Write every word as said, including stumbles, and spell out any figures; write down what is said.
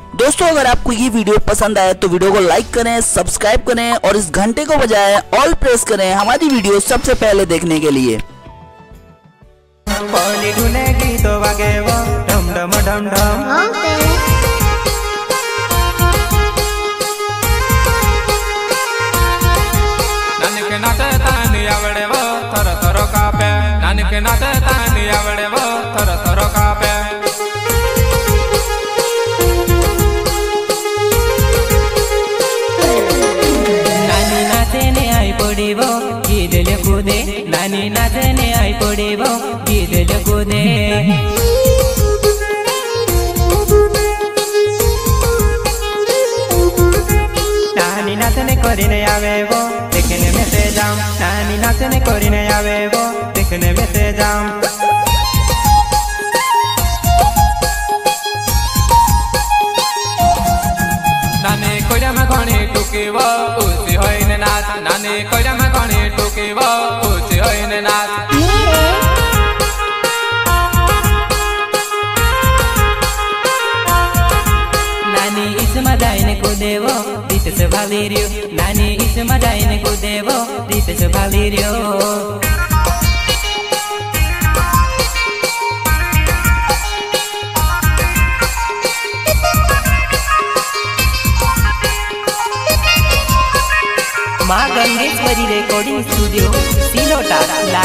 दोस्तों अगर आपको ये वीडियो पसंद आए तो वीडियो को लाइक करें, सब्सक्राइब करें और इस घंटे को बजाय ऑल प्रेस करें हमारी वीडियो सबसे पहले देखने के लिए। गीदल कूदे नानी नाचने आई पड़े वो गीदल कूदे नानी नाचने कोरिने आवे वो देखने में से जाऊं नानी नाचने कोरिने आवे वो देखने में से जाऊं नानी कोड़ा में कोनी टुकी वो उसी होई ने नाच नानी कोड़ा में कोनी टुकी वो उसी होई ने नाच नानी इस मदाइन को देवो रीत से भाली रियो नानी इस मदाइन को देवो रीत से भाली रियो माँ गंगेश्वरी रिकॉर्डिंग स्टूडियो सिलोटा।